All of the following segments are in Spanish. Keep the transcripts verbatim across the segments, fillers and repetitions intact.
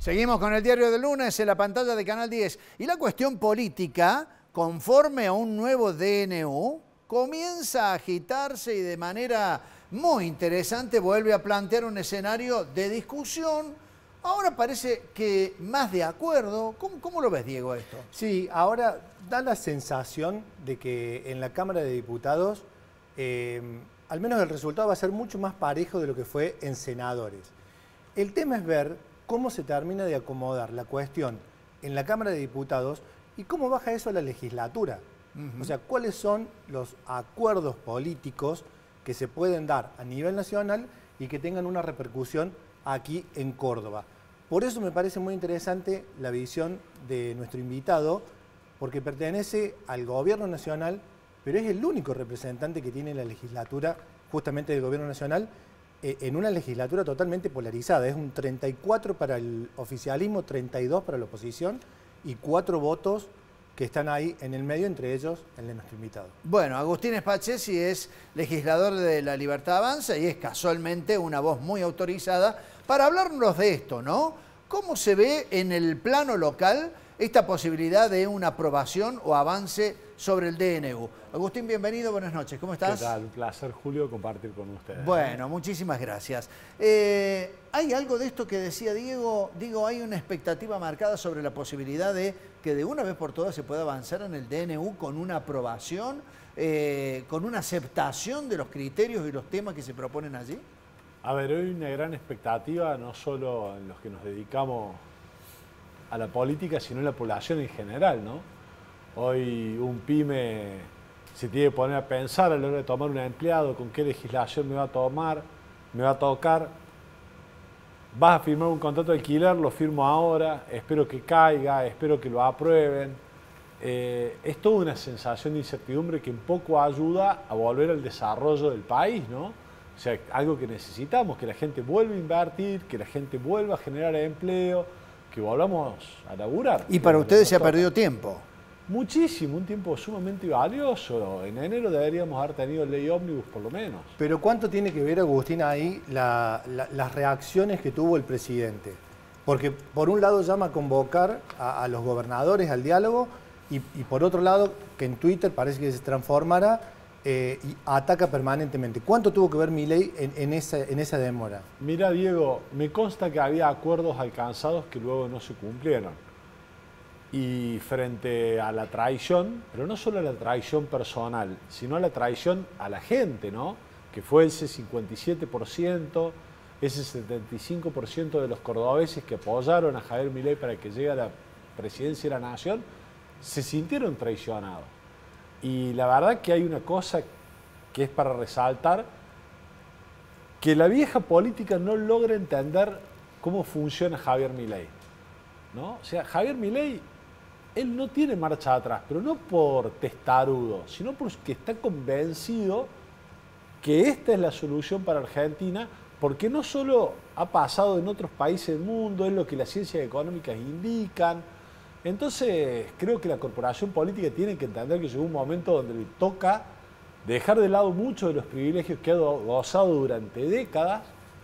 Seguimos con el diario del lunes en la pantalla de Canal diez. Y la cuestión política, conforme a un nuevo D N U, comienza a agitarse y de manera muy interesante vuelve a plantear un escenario de discusión. Ahora parece que más de acuerdo. ¿Cómo, cómo lo ves, Diego, esto? Sí, ahora da la sensación de que en la Cámara de Diputados eh, al menos el resultado va a ser mucho más parejo de lo que fue en senadores. El tema es ver cómo se termina de acomodar la cuestión en la Cámara de Diputados y cómo baja eso a la legislatura. Uh-huh. O sea, cuáles son los acuerdos políticos que se pueden dar a nivel nacional y que tengan una repercusión aquí en Córdoba. Por eso me parece muy interesante la visión de nuestro invitado, porque pertenece al gobierno nacional, pero es el único representante que tiene la legislatura justamente del gobierno nacional, en una legislatura totalmente polarizada. Es un treinta y cuatro para el oficialismo, treinta y dos para la oposición y cuatro votos que están ahí en el medio, entre ellos el de nuestro invitado. Bueno, Agustín Spachesi es legislador de La Libertad Avanza y es casualmente una voz muy autorizada para hablarnos de esto, ¿no? ¿Cómo se ve en el plano local esta posibilidad de una aprobación o avance sobre el D N U? Agustín, bienvenido, buenas noches, ¿cómo estás? ¿Qué tal? Un placer, Julio, compartir con ustedes. Bueno, muchísimas gracias. Eh, ¿Hay algo de esto que decía Diego? Digo, ¿hay una expectativa marcada sobre la posibilidad de que de una vez por todas se pueda avanzar en el D N U con una aprobación, eh, con una aceptación de los criterios y los temas que se proponen allí? A ver, hay una gran expectativa, no solo en los que nos dedicamos a la política, sino en la población en general, ¿no? Hoy un pyme se tiene que poner a pensar a la hora de tomar un empleado, con qué legislación me va a tomar, me va a tocar. Vas a firmar un contrato de alquiler, lo firmo ahora, espero que caiga, espero que lo aprueben. Eh, es toda una sensación de incertidumbre que un poco ayuda a volver al desarrollo del país, ¿no? O sea, algo que necesitamos, que la gente vuelva a invertir, que la gente vuelva a generar empleo, que volvamos a laburar. Y para ustedes se ha perdido tiempo. Muchísimo, un tiempo sumamente valioso. En enero deberíamos haber tenido ley ómnibus por lo menos. Pero ¿cuánto tiene que ver, Agustín, ahí la, la, las reacciones que tuvo el presidente? Porque por un lado llama a convocar a, a los gobernadores al diálogo y, y por otro lado que en Twitter parece que se transformara eh, y ataca permanentemente. ¿Cuánto tuvo que ver Milei en, en, esa, en esa demora? Mira, Diego, me consta que había acuerdos alcanzados que luego no se cumplieron. Y frente a la traición, pero no solo a la traición personal, sino a la traición a la gente, ¿no? Que fue ese cincuenta y siete por ciento, ese setenta y cinco por ciento de los cordobeses que apoyaron a Javier Milei para que llegue a la presidencia de la nación, se sintieron traicionados. Y la verdad que hay una cosa que es para resaltar, que la vieja política no logra entender cómo funciona Javier Milei, ¿no? O sea, Javier Milei, él no tiene marcha atrás, pero no por testarudo, sino porque está convencido que esta es la solución para Argentina, porque no solo ha pasado en otros países del mundo, es lo que las ciencias económicas indican. Entonces, creo que la corporación política tiene que entender que llegó un momento donde le toca dejar de lado muchos de los privilegios que ha gozado durante décadas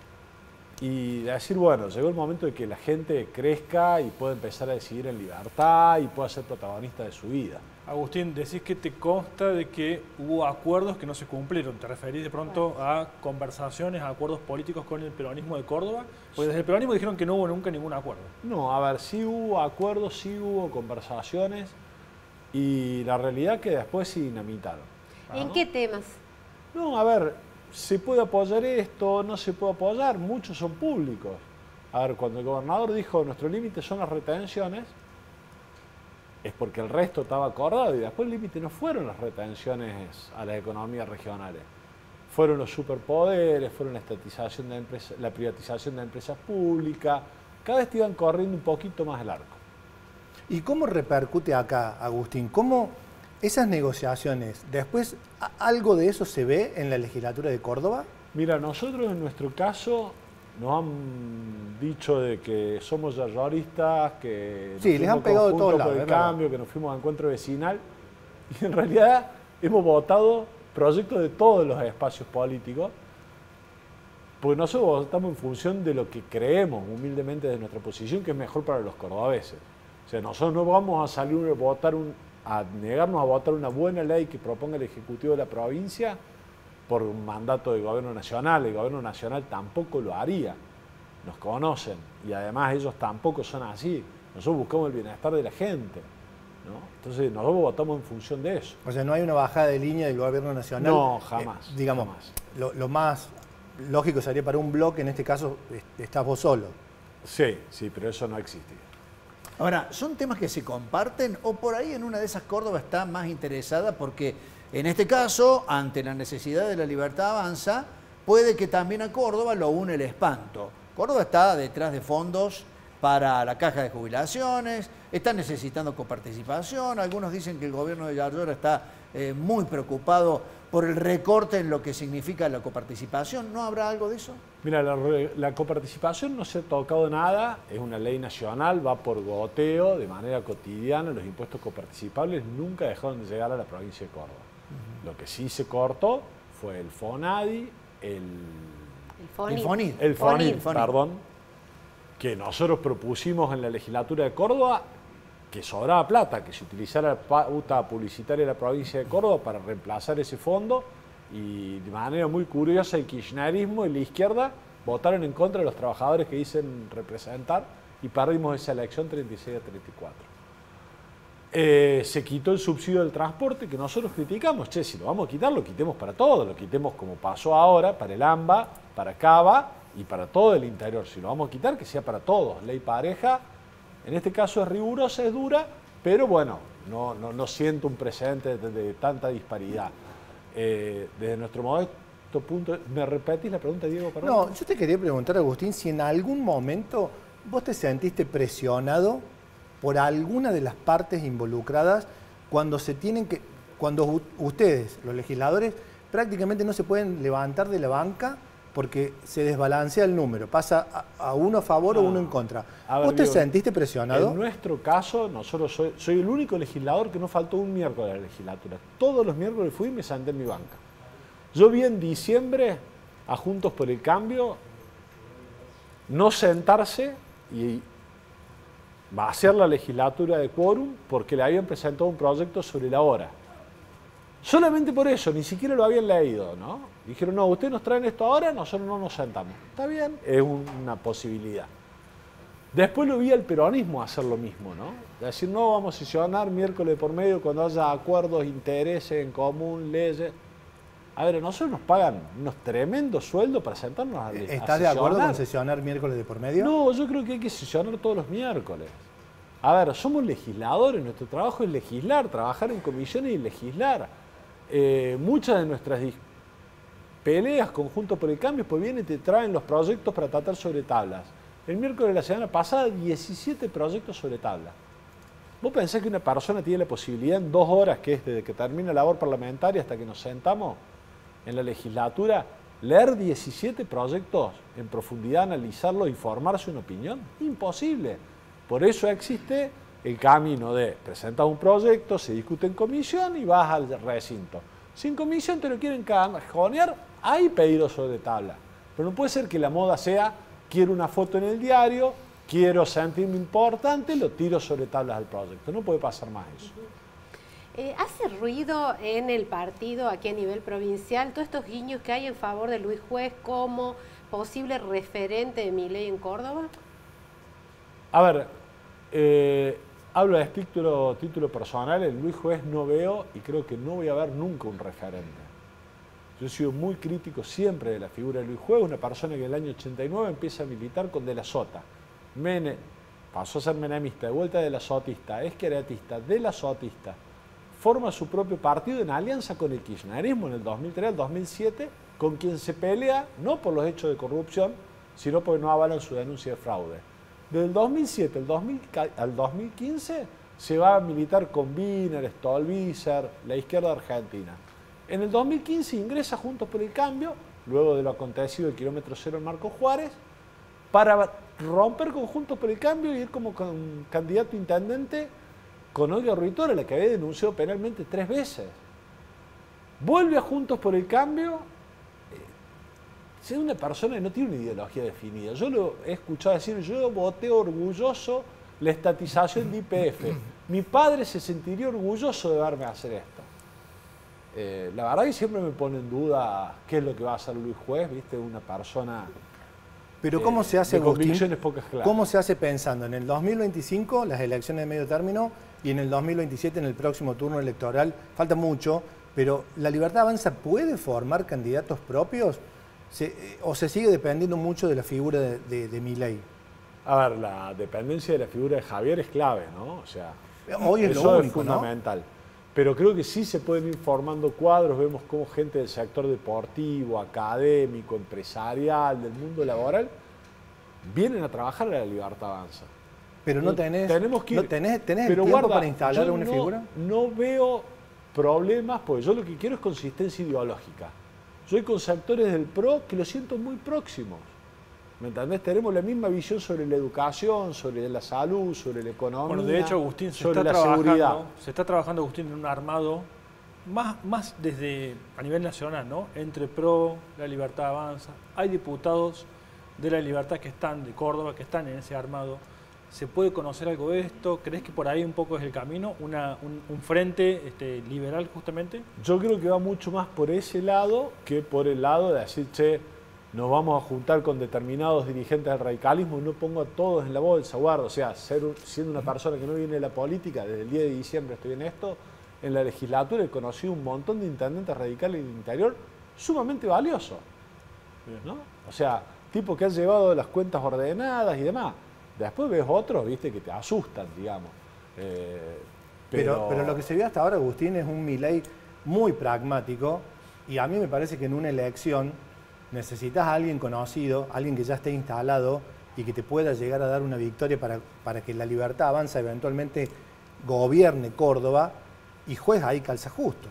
y decir, bueno, llegó el momento de que la gente crezca y pueda empezar a decidir en libertad y pueda ser protagonista de su vida. Agustín, decís que te consta de que hubo acuerdos que no se cumplieron. ¿Te referís de pronto a conversaciones, a acuerdos políticos con el peronismo de Córdoba? Porque desde el peronismo dijeron que no hubo nunca ningún acuerdo. No, a ver, sí hubo acuerdos, sí hubo conversaciones y la realidad es que después se dinamitaron. ¿En ¿no? qué temas? No, a ver, se puede apoyar esto, no se puede apoyar, muchos son públicos. A ver, cuando el gobernador dijo nuestro límite son las retenciones, es porque el resto estaba acordado y después el límite no fueron las retenciones a las economías regionales. Fueron los superpoderes, fueron la estatización de empresas, la privatización de empresas públicas, cada vez te iban corriendo un poquito más el arco. ¿Y cómo repercute acá, Agustín? ¿Cómo esas negociaciones, después algo de eso se ve en la legislatura de Córdoba? Mira, nosotros en nuestro caso nos han dicho de que somos terroristas, que nos sí, les han pegado de todos lados, por el cambio, que nos fuimos a encuentro vecinal y en realidad hemos votado proyectos de todos los espacios políticos Porque nosotros votamos en función de lo que creemos humildemente de nuestra posición, que es mejor para los cordobeses. O sea, nosotros no vamos a salir a votar un, a negarnos a votar una buena ley que proponga el Ejecutivo de la provincia por un mandato del Gobierno Nacional. El Gobierno Nacional tampoco lo haría. Nos conocen y además ellos tampoco son así. Nosotros buscamos el bienestar de la gente, ¿no? Entonces nosotros votamos en función de eso. O sea, no hay una bajada de línea del Gobierno Nacional. No, jamás. Eh, digamos, jamás. Lo, lo más lógico sería para un bloque, en este caso estás vos solo. Sí, sí, pero eso no existe. Ahora, ¿son temas que se comparten o por ahí en una de esas Córdoba está más interesada? Porque en este caso, ante la necesidad de la libertad avanza, puede que también a Córdoba lo une el espanto. Córdoba está detrás de fondos para la caja de jubilaciones, está necesitando coparticipación, algunos dicen que el gobierno de Yarlora está eh, muy preocupado por el recorte en lo que significa la coparticipación. ¿No habrá algo de eso? Mira, la, la coparticipación no se ha tocado nada, es una ley nacional, va por goteo, de manera cotidiana, los impuestos coparticipables nunca dejaron de llegar a la provincia de Córdoba. Uh-huh. Lo que sí se cortó fue el FONADI, el... El FONID. El FONID, el FONID, perdón, que nosotros propusimos en la legislatura de Córdoba que sobraba plata, que se utilizara la pauta publicitaria de la provincia de Córdoba para reemplazar ese fondo, y de manera muy curiosa el kirchnerismo y la izquierda votaron en contra de los trabajadores que dicen representar y perdimos esa elección treinta y seis a treinta y cuatro. Eh, se quitó el subsidio del transporte que nosotros criticamos. Che, si lo vamos a quitar, lo quitemos para todo, lo quitemos como pasó ahora, para el AMBA, para Cava y para todo el interior. Si lo vamos a quitar, que sea para todos. Ley pareja, en este caso es rigurosa, es dura, pero bueno, no, no, no siento un precedente de, de tanta disparidad. Eh, desde nuestro modesto punto... ¿Me repetís la pregunta, Diego? Perdón. No, yo te quería preguntar, Agustín, si en algún momento vos te sentiste presionado por alguna de las partes involucradas cuando se tienen que, cuando ustedes, los legisladores, prácticamente no se pueden levantar de la banca porque se desbalancea el número, pasa a, a uno a favor no. o uno en contra. Ver, ¿Vos te digo, sentiste presionado? En nuestro caso, nosotros soy, soy el único legislador que no faltó un miércoles a la legislatura. Todos los miércoles fui y me senté en mi banca. Yo vi en diciembre a Juntos por el Cambio no sentarse y va a ser la legislatura de quórum porque le habían presentado un proyecto sobre la hora. Solamente por eso, ni siquiera lo habían leído, ¿no? Dijeron, no, ustedes nos traen esto ahora, nosotros no nos sentamos. Está bien, es una posibilidad. Después lo vi al peronismo hacer lo mismo, ¿no? Decir, no, vamos a sesionar miércoles por medio cuando haya acuerdos, intereses en común, leyes. A ver, a nosotros nos pagan unos tremendos sueldos para sentarnos a, a sesionar. ¿Estás de acuerdo con sesionar miércoles de por medio? No, yo creo que hay que sesionar todos los miércoles. A ver, somos legisladores, nuestro trabajo es legislar, trabajar en comisiones y legislar. Eh, muchas de nuestras peleas conjunto por el cambio, pues vienen y te traen los proyectos para tratar sobre tablas. El miércoles de la semana pasada, diecisiete proyectos sobre tablas. ¿Vos pensás que una persona tiene la posibilidad en dos horas, que es desde que termina la labor parlamentaria hasta que nos sentamos en la legislatura, leer diecisiete proyectos en profundidad, analizarlos y formarse una opinión? Imposible. Por eso existe el camino de presentar un proyecto, se discute en comisión y vas al recinto. Si en comisión te lo quieren cajonear, hay pedidos sobre tabla. Pero no puede ser que la moda sea, quiero una foto en el diario, quiero sentirme importante, lo tiro sobre tablas al proyecto. No puede pasar más eso. Eh, ¿Hace ruido en el partido, aquí a nivel provincial, todos estos guiños que hay en favor de Luis Juez como posible referente de Milei en Córdoba? A ver, eh, hablo de título, título personal, en Luis Juez no veo y creo que no voy a ver nunca un referente. Yo he sido muy crítico siempre de la figura de Luis Juez, una persona que en el año ochenta y nueve empieza a militar con De la Sota. Mene, pasó a ser menemista, de vuelta de la Sotista, es queretista, de la Sotista. Forma su propio partido en alianza con el kirchnerismo en el dos mil tres al dos mil siete, con quien se pelea no por los hechos de corrupción, sino porque no avalan su denuncia de fraude. Desde el dos mil siete al, dos mil, al dos mil quince se va a militar con Wiener, Stolbizer, la izquierda argentina. En el dos mil quince ingresa Juntos por el Cambio, luego de lo acontecido el kilómetro cero en Marco Juárez, para romper con Juntos por el Cambio y ir como con candidato a intendente con Olga Ruitora, la que había denunciado penalmente tres veces. Vuelve a Juntos por el Cambio, es una persona que no tiene una ideología definida. Yo lo he escuchado decir, yo voté orgulloso la estatización de Y P F. Mi padre se sentiría orgulloso de verme hacer esto. Eh, la verdad que siempre me pone en duda qué es lo que va a hacer Luis Juez, ¿viste? Una persona Pero ¿cómo eh, se hace, de Agustín? convicciones pocas claras. ¿Cómo se hace pensando en el dos mil veinticinco, las elecciones de medio término, y en el dos mil veintisiete, en el próximo turno electoral? Falta mucho, pero ¿la Libertad Avanza puede formar candidatos propios? Se, ¿O se sigue dependiendo mucho de la figura de, de, de Milei? A ver, la dependencia de la figura de Javier es clave, ¿no? O sea, hoy es eso lo es único, ¿no? fundamental. Pero creo que sí se pueden ir formando cuadros, vemos cómo gente del sector deportivo, académico, empresarial, del mundo laboral, vienen a trabajar a la Libertad Avanza. Pero no tenés, Tenemos que ir, no tenés, tenés pero el tiempo guarda, para instalar yo una no, figura. No veo problemas, porque yo lo que quiero es consistencia ideológica. Yo hay con sectores del P R O que lo siento muy próximos. ¿Me entendés? Tenemos la misma visión sobre la educación, sobre la salud, sobre la economía. Bueno, de hecho, Agustín, se sobre está, la seguridad. trabajando, se está trabajando, Agustín, en un armado más, más desde a nivel nacional, ¿no? Entre P R O, La Libertad Avanza. Hay diputados de La Libertad que están de Córdoba, que están en ese armado. ¿Se puede conocer algo de esto? ¿Crees que por ahí un poco es el camino? Una, un, un frente este, liberal, justamente. Yo creo que va mucho más por ese lado que por el lado de decir, che, nos vamos a juntar con determinados dirigentes del radicalismo y no pongo a todos en la bolsa, guarda. O sea, ser, siendo una persona que no viene de la política, desde el diez de diciembre estoy en esto, en la legislatura he conocido un montón de intendentes radicales del interior sumamente valiosos, ¿no? O sea, tipos que han llevado las cuentas ordenadas y demás. Después ves otros, viste, que te asustan, digamos. Eh, pero... Pero, pero lo que se vio hasta ahora, Agustín, es un Milei muy pragmático, y a mí me parece que en una elección necesitas a alguien conocido, alguien que ya esté instalado y que te pueda llegar a dar una victoria para, para que la Libertad Avanza eventualmente gobierne Córdoba, y Juez ahí calza justo.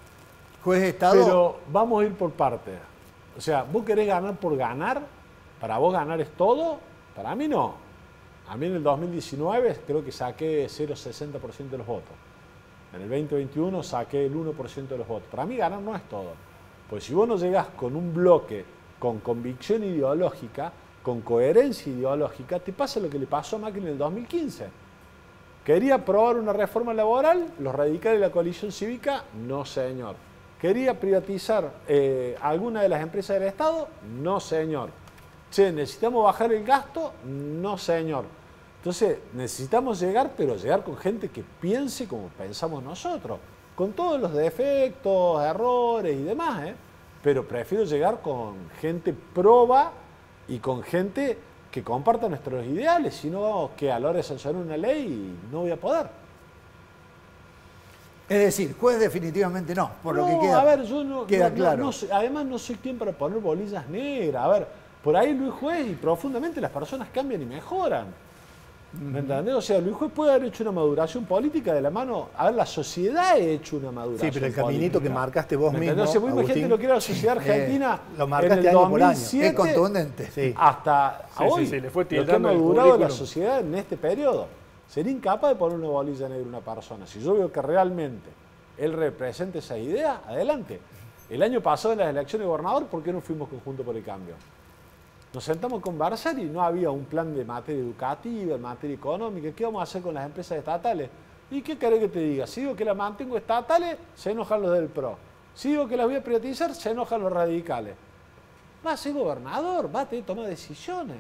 Juez de Estado. Pero vamos a ir por partes. O sea, ¿vos querés ganar por ganar? ¿Para vos ganar es todo? Para mí no. A mí en el dos mil diecinueve creo que saqué cero coma sesenta por ciento de los votos. En el veinte veintiuno saqué el uno por ciento de los votos. Para mí ganar no es todo. Pues si vos no llegás con un bloque, con convicción ideológica, con coherencia ideológica, te pasa lo que le pasó a Macri en el dos mil quince. ¿Quería aprobar una reforma laboral? ¿Los radicales de la coalición cívica? No, señor. ¿Quería privatizar eh, alguna de las empresas del Estado? No, señor. Che, ¿necesitamos bajar el gasto? No, señor. Entonces, necesitamos llegar, pero llegar con gente que piense como pensamos nosotros, con todos los defectos, errores y demás, ¿eh? Pero prefiero llegar con gente proba y con gente que comparta nuestros ideales, sino que a la hora de sancionar una ley no voy a poder. Es decir, Juez definitivamente no, por no, lo que queda, a ver, yo no, queda no, claro. no, no soy, además no soy quien para poner bolillas negras. A ver, por ahí Luis Juez y profundamente las personas cambian y mejoran. ¿Me entendés? O sea, Luis Juez puede haber hecho una maduración política de la mano. A ver, la sociedad ha hecho una maduración. Sí, pero el caminito política. que marcaste vos ¿Me mismo, entendés? O sea, vos Agustín, imagínate lo que era la sociedad argentina eh, lo marcaste en el año por año. dos mil siete Es contundente. Sí. hasta Sí, hoy. sí, sí, le fue lo que ha tildando el madurado la currículum. sociedad en este periodo. Sería incapaz de poner una bolilla negra a una persona. Si yo veo que realmente él representa esa idea, adelante. El año pasado en las elecciones de gobernador, ¿por qué no fuimos conjuntos por el cambio? Nos sentamos con Barzal y no había un plan de materia educativa, en materia económica. ¿Qué vamos a hacer con las empresas estatales? ¿Y qué querés que te diga? Si digo que las mantengo estatales, se enojan los del P R O. Si digo que las voy a privatizar, se enojan los radicales. Va a ser gobernador, va a tener que tomar decisiones.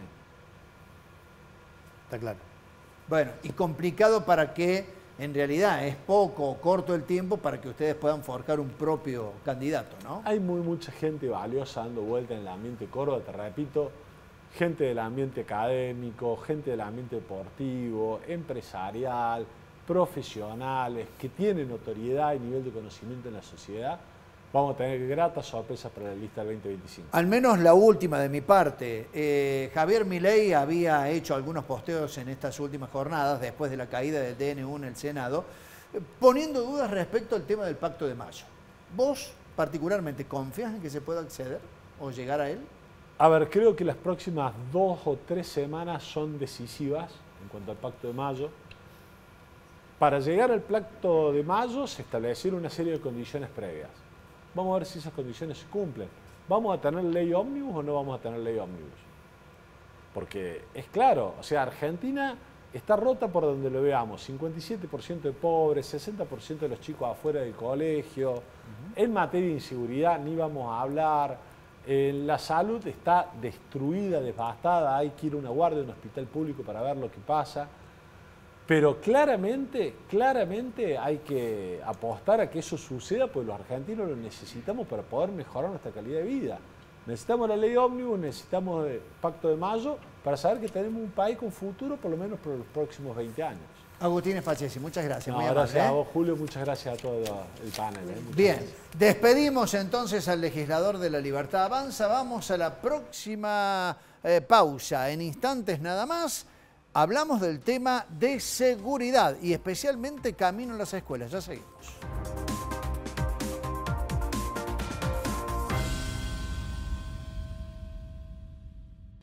Está claro. Bueno, y complicado para que en realidad es poco o corto el tiempo para que ustedes puedan forjar un propio candidato, ¿no? Hay muy mucha gente valiosa dando vuelta en el ambiente Córdoba, te repito, gente del ambiente académico, gente del ambiente deportivo, empresarial, profesionales, que tienen notoriedad y nivel de conocimiento en la sociedad. Vamos a tener gratas sorpresas para la lista del veinte veinticinco. Al menos la última de mi parte. Eh, Javier Milei había hecho algunos posteos en estas últimas jornadas, después de la caída del D N U en el Senado, eh, poniendo dudas respecto al tema del Pacto de Mayo. ¿Vos particularmente confías en que se pueda acceder o llegar a él? A ver, creo que las próximas dos o tres semanas son decisivas en cuanto al Pacto de Mayo. Para llegar al Pacto de Mayo se establecieron una serie de condiciones previas. Vamos a ver si esas condiciones se cumplen. ¿vamos a tener ley ómnibus o no vamos a tener ley ómnibus? Porque es claro, o sea, Argentina está rota por donde lo veamos, cincuenta y siete por ciento de pobres, sesenta por ciento de los chicos afuera del colegio, uh-huh. En materia de inseguridad ni vamos a hablar, en la salud está destruida, devastada, hay que ir a una guardia, a un hospital público para ver lo que pasa, pero claramente, claramente hay que apostar a que eso suceda, porque los argentinos lo necesitamos para poder mejorar nuestra calidad de vida. Necesitamos la ley ómnibus, necesitamos el Pacto de Mayo para saber que tenemos un país con futuro por lo menos por los próximos veinte años. Agustín Spachesi, muchas gracias. No, muy gracias amable, a ¿eh? vos, Julio, muchas gracias a todo el panel. ¿eh? Bien, Gracias. Despedimos entonces al legislador de La Libertad Avanza. Vamos a la próxima eh, pausa. En instantes nada más hablamos del tema de seguridad y especialmente camino a las escuelas. Ya seguimos.